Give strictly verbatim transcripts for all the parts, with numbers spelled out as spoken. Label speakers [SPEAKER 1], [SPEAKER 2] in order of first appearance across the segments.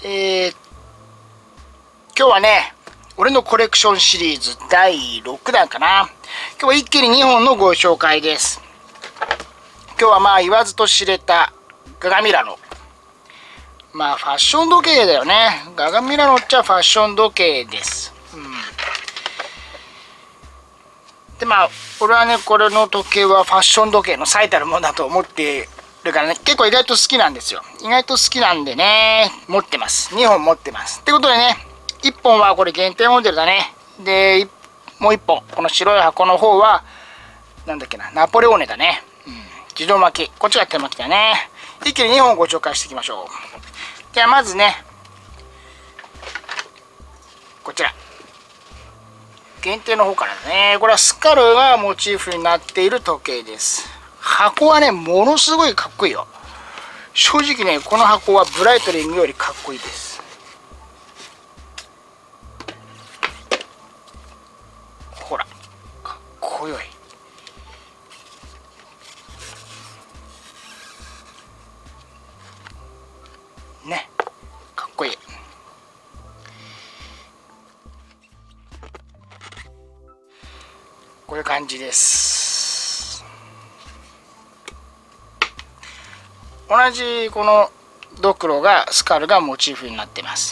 [SPEAKER 1] えー、今日はね、俺のコレクションシリーズだいろくだんかな。今日は一気ににほんのご紹介です。今日はまあ言わずと知れたガガミラノ。まあファッション時計だよね。ガガミラノっちゃファッション時計です。うん、でまあ俺はね、これの時計はファッション時計の最たるものだと思ってるからね、結構意外と好きなんですよ。意外と好きなんでね、持ってます。にほん持ってます。ってことでね、いっぽんはこれ限定モデルだね。で、もういっぽん、この白い箱の方は、なんだっけな、ナポレオーネだね。うん、自動巻き。こっちが手巻きだね。一気ににほんご紹介していきましょう。ではまずね、こちら。限定の方からだね。これはスカルがモチーフになっている時計です。箱はね、ものすごいかっこいいよ。正直ね、この箱はブライトリングよりかっこいいです。ほら、かっこよい。ね、かっこいい。こういう感じです。同じこのドクロがスカルがモチーフになってます。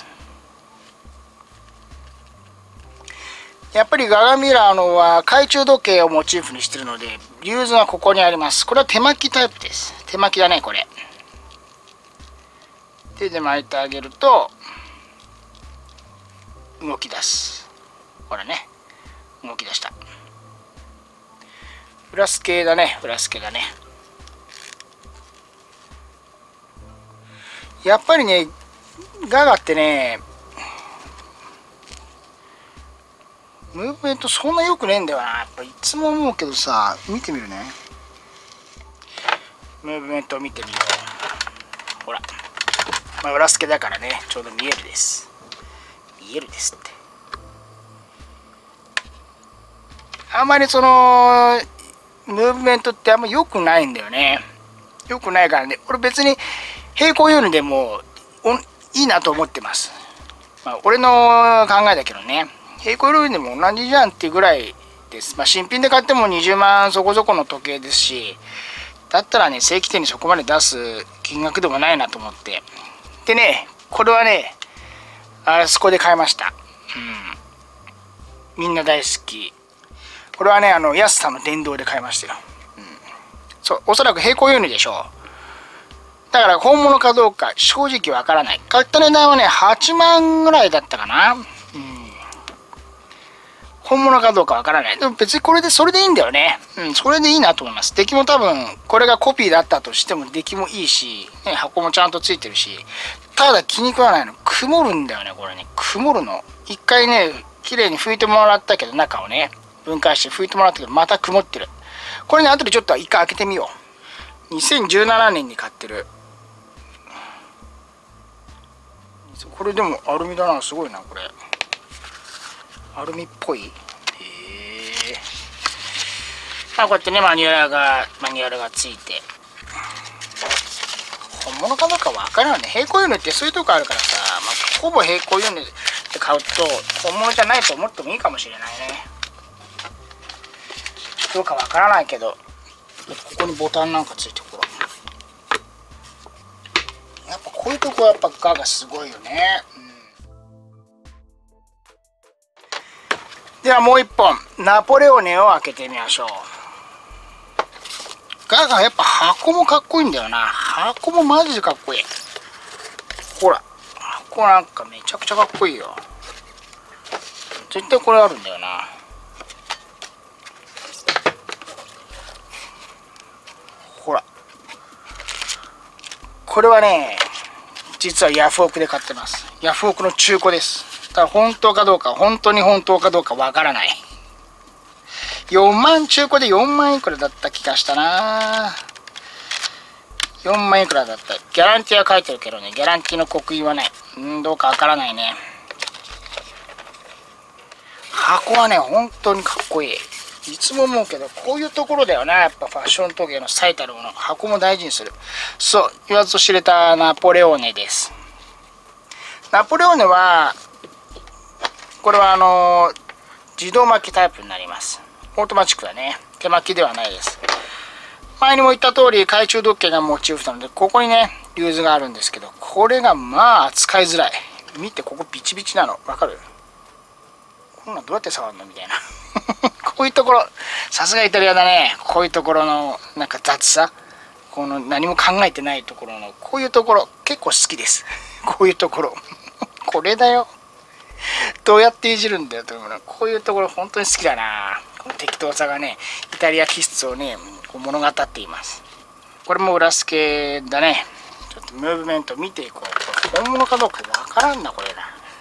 [SPEAKER 1] やっぱりガガミラーノは懐中時計をモチーフにしているので、リューズがここにあります。これは手巻きタイプです。手巻きだね、これ。手で巻いてあげると動き出す。ほらね、動き出した。フラス系だね、フラス系だね。やっぱりね、ガガってね、ムーブメントそんな良くねえんだよな。やっぱいつも思うけどさ、見てみるね。ムーブメントを見てみよう。ほら、まあ、裏付けだからね、ちょうど見えるです。見えるですって。あんまりそのムーブメントってあんま良くないんだよね。良くないからね、俺別に平行ようにでもいいなと思ってます。まあ、俺の考えだけどね。平行ようにでも同じじゃんっていうぐらいです。まあ、新品で買ってもにじゅうまんそこそこの時計ですし、だったらね、正規店にそこまで出す金額でもないなと思って。でね、これはね、あそこで買いました。うん。みんな大好き。これはね、あの安さの殿堂で買いましたよ。うん、そう、おそらく平行輸入でしょう。だから本物かどうか正直わからない。買った値段はね、はちまんぐらいだったかな。うん、本物かどうかわからない。でも別にこれでそれでいいんだよね。うん、それでいいなと思います。出来も多分これがコピーだったとしても出来もいいし、ね、箱もちゃんとついてるし、ただ気に食わないの曇るんだよね。これね、曇るの。一回ね、綺麗に拭いてもらったけど、中をね分解して拭いてもらったけど、また曇ってる。これね、後でちょっと一回開けてみよう。にせんじゅうななねんに買ってる。これでもアルミだな。すごいな、これ。アルミっぽい。へえ。まあこうやってね、マニュアルがマニュアルがついて、本物かどうかわからないね。平行輸入ってそういうとこあるからさ、まあ、ほぼ平行輸入で買うと本物じゃないと思ってもいいかもしれないね。どうかわからないけど、ここにボタンなんかついて、ほら。やっぱこういうとこはやっぱガがすごいよね。うん、ではもう一本、ナポレオネを開けてみましょう。ガがやっぱ箱もかっこいいんだよな。箱もマジでかっこいい。ほら、箱なんかめちゃくちゃかっこいいよ。絶対これあるんだよな。ほら、これはね、実はヤフオクで買ってます。ヤフオクの中古です。だから本当かどうか、本当に本当かどうかわからない。よんまん、中古でよんまんいくらだった気がしたな。よんまんいくらだった。ギャランティーは書いてるけどね、ギャランティーの刻印はない。うん、どうかわからないね。箱はね、本当にかっこいい。いつも思うけど、こういうところだよな、やっぱファッション時計の最たるもの。箱も大事にする。そう、言わずと知れたナポレオーネです。 ナポレオーネはこれはあの自動巻きタイプになります。オートマチックだね。手巻きではないです。前にも言った通り懐中時計がモチーフなので、ここにねリューズがあるんですけど、これがまあ扱いづらい。見て、ここビチビチなのわかる？こんなんどうやって触るのみたいなこういうところ、さすがイタリアだね。こういうところのなんか雑さ、この何も考えてないところのこういうところ結構好きですこういうところこれだよ、どうやっていじるんだよと思うの。こういうところ本当に好きだな。この適当さがね、イタリア気質をねこう物語っています。これも裏付けだね。ちょっとムーブメント見ていこう。これ本物かどうかわからんな、これな。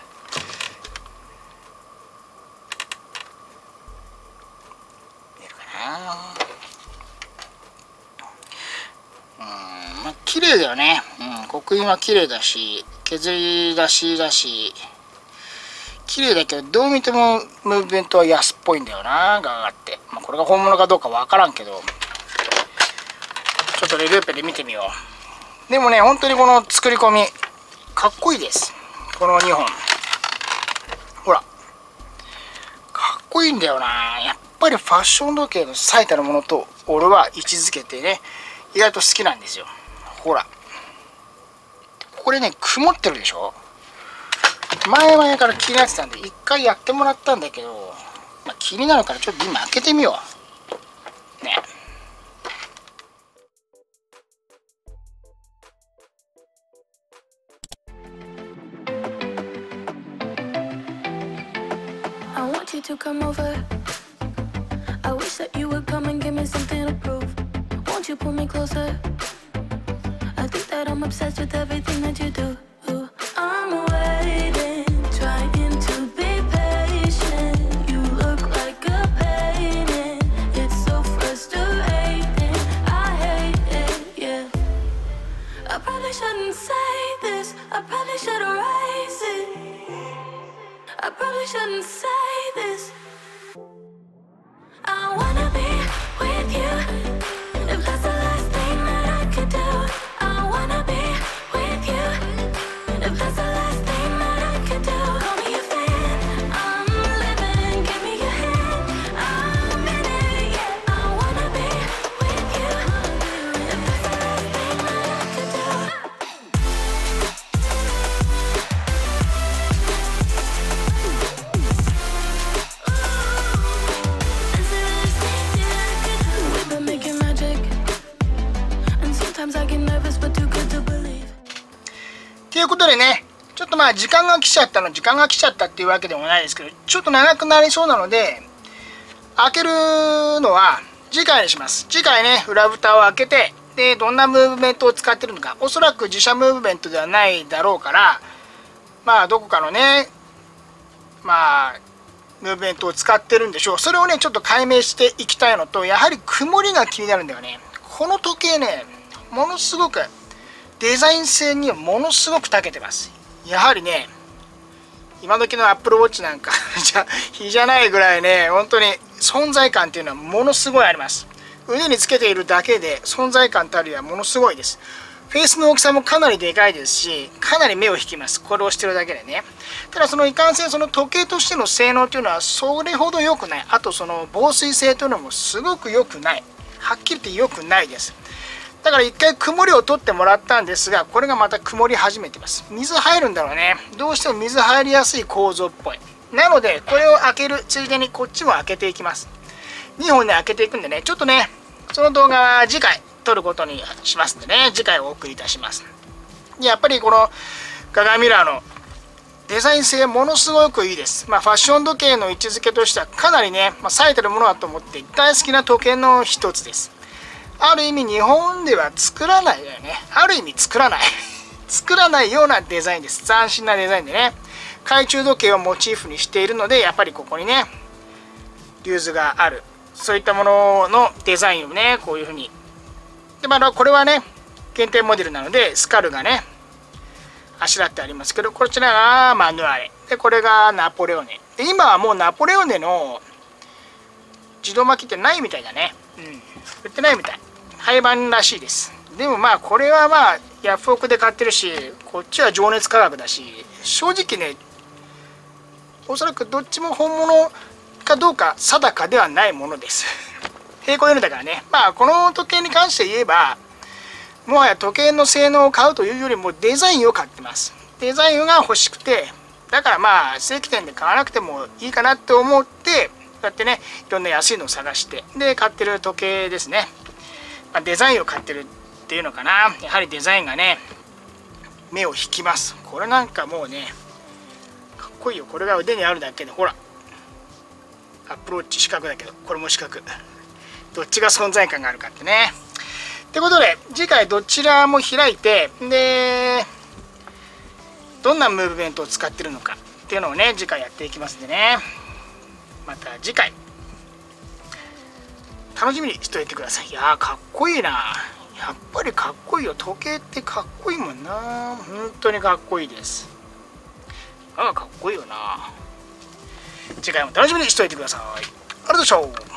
[SPEAKER 1] 見えるかな。うん、まあ綺麗だよね。うん、刻印は綺麗だし、削り出しだし綺麗だけど、どう見てもムーブメントは安っぽいんだよな、ガガって。まあ、これが本物かどうかわからんけど、ちょっとレルーペで見てみよう。でもね、本当にこの作り込みかっこいいです。このにほんほらかっこいいんだよな。やっぱりファッション時計の最たるものと俺は位置づけてね、意外と好きなんですよ。ほらこれね、曇ってるでしょ。前々から気になってたんで一回やってもらったんだけど、まあ、気になるからちょっと今開けてみようね。I want you to come over. I wish that you would come and give me something to prove. Won't you pull me closer? I think that I'm obsessed with everything that you do. I'm waiting, trying to be patient. You look like a painting. It's so frustrating. I hate it, yeah. I probably shouldn't say this. I probably should erase it. I probably shouldn't say this. I wanna be with you. If that's the last thing that I could do, I wanna be with you. If that's the last thing that I could do, call me a fan. I'm living, give me your hand. I'm in it, yeah. I wanna be with you. If that's the last thing that I could do. That's the last thing that I could do. We've been making magic, and sometimes I get nervous, but too good to believe. ということでね、ちょっとまあ時間が来ちゃったの時間が来ちゃったっていうわけでもないですけど、ちょっと長くなりそうなので開けるのは次回にします。次回ね、裏蓋を開けて、でどんなムーブメントを使ってるのか、おそらく自社ムーブメントではないだろうから、まあどこかのね、まあムーブメントを使ってるんでしょう。それをねちょっと解明していきたいのと、やはり曇りが気になるんだよね。この時計ね、ものすごくデザイン性にはものすごく長けてます。やはりね、今時のアップルウォッチなんかじゃ比じゃないぐらいね、本当に存在感っていうのはものすごいあります。腕につけているだけで存在感たるやものすごいです。フェイスの大きさもかなりでかいですし、かなり目を引きます。これをしてるだけでね。ただそのいかんせんその時計としての性能というのはそれほど良くない。あとその防水性というのもすごく良くない。はっきり言って良くないです。だから一回曇りを取ってもらったんですが、これがまた曇り始めてます。水入るんだろうね。どうしても水入りやすい構造っぽい。なのでこれを開けるついでにこっちも開けていきます。にほんで開けていくんでね、ちょっとねその動画は次回撮ることにしますんでね、次回お送りいたします。やっぱりこのガガミラーのデザイン性ものすごくいいです。まあ、ファッション時計の位置づけとしてはかなりね、まあ、最たるものだと思って大好きな時計の一つです。ある意味日本では作らないよね。ある意味作らない作らないようなデザインです。斬新なデザインでね、懐中時計をモチーフにしているので、やっぱりここにねリューズがある、そういったもののデザインをねこういうふうにで、まあこれはね限定モデルなのでスカルがねあしらってありますけど、こちらがマヌアレで、これがナポレオネで、今はもうナポレオネの自動巻きってないみたいだね。うん、売ってないみたい。廃盤らしいです。でもまあこれはまあヤフオクで買ってるし、こっちは情熱価格だし、正直ね、おそらくどっちも本物かどうか定かではないものです。並行輸入だからね。まあこの時計に関して言えば、もはや時計の性能を買うというよりもデザインを買ってます。デザインが欲しくて、だからまあ正規店で買わなくてもいいかなと思って、こうやってね、いろんな安いのを探してで買ってる時計ですね。まあ、デザインを買ってるっていうのかな。やはりデザインがね、目を引きます。これなんかもうね、かっこいいよ。これが腕にあるだけで、ほら、アプローチ四角だけど、これも四角。どっちが存在感があるかってね。ってことで、次回どちらも開いて、で、どんなムーブメントを使ってるのかっていうのをね、次回やっていきますんでね。また次回、楽しみにしておいてください。いやー、かっこいいな。やっぱりかっこいいよ。時計ってかっこいいもんな。本当にかっこいいです。ああ、かっこいいよな。次回も楽しみにしておいてください。ありがとうございました。